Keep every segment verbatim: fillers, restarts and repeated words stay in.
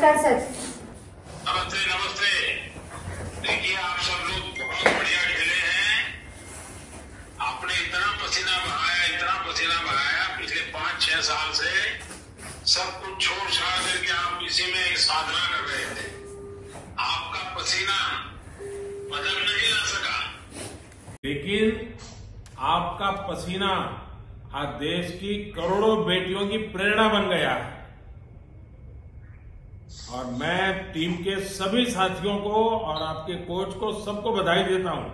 नमस्कार सर। नमस्ते नमस्ते। देखिए आप सब लोग बहुत बढ़िया खेले हैं। आपने इतना पसीना बहाया इतना पसीना बहाया पिछले पाँच छह साल से सब कुछ छोड़ छाड़ करके आप इसी में साधना कर रहे थे। आपका पसीना बदल नहीं ला सका, लेकिन आपका पसीना आज देश की करोड़ों बेटियों की प्रेरणा बन गया है। और मैं टीम के सभी साथियों को और आपके कोच को सबको बधाई देता हूं।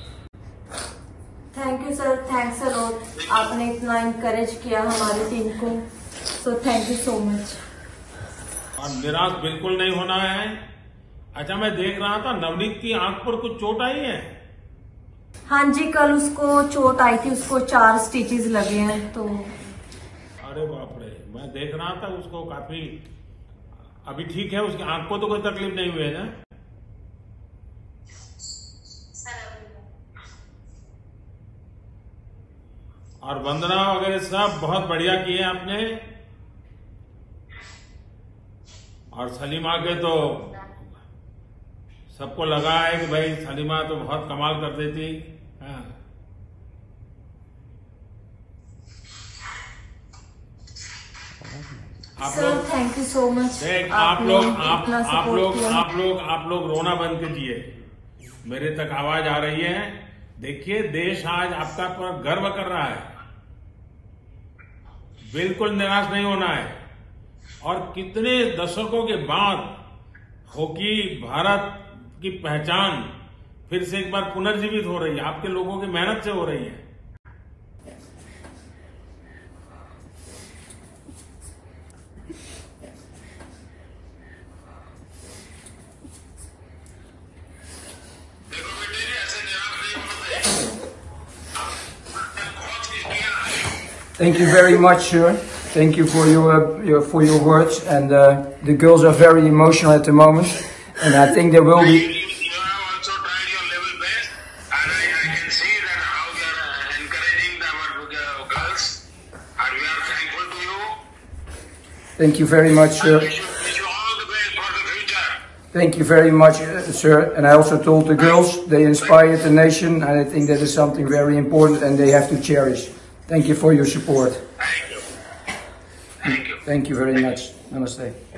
Thank you sir, thanks a lot. आपने इतना इनकरेज किया हमारी टीम को, so thank you so much. और निराश बिल्कुल नहीं होना है। अच्छा, मैं देख रहा था नवनीत की आंख पर कुछ चोट आई है। हाँ जी, कल उसको चोट आई थी, उसको चार स्टिचेस लगे हैं। तो अरे बाप रे, मैं देख रहा था उसको काफी अभी ठीक है, उसकी आंख को तो कोई तकलीफ नहीं हुई है ना? और वंदना वगैरह सब बहुत बढ़िया किए आपने। और सलीमा के तो सबको लगा है कि भाई सलीमा तो बहुत कमाल कर देती। हाँ। आप sir thank you so much. देख आप लोग आप आप लोग आप लोग आप लोग रोना बंद कीजिए। मेरे तक आवाज आ रही है। देखिए देश आज आपका पर गर्व कर रहा है। बिल्कुल निराश नहीं होना है। और कितने दशकों के बाद हॉकी भारत की पहचान फिर से एक बार पुनर्जीवित हो रही है। आपके लोगों की मेहनत से हो रही है। Thank you very much, sir. Thank you for your, uh, your for your words. And uh, the girls are very emotional at the moment, and I think there will be. You have also tried your level best, and I, I can see that how you are uh, encouraging our girls, and we are thankful to you. Thank you very much, sir. I wish you, wish you all the best for the future. Thank you very much, uh, sir. And I also told the girls they inspired the nation, and I think that is something very important, and they have to cherish. Thank you for your support. Thank you. Thank you. Thank you very much. Namaste.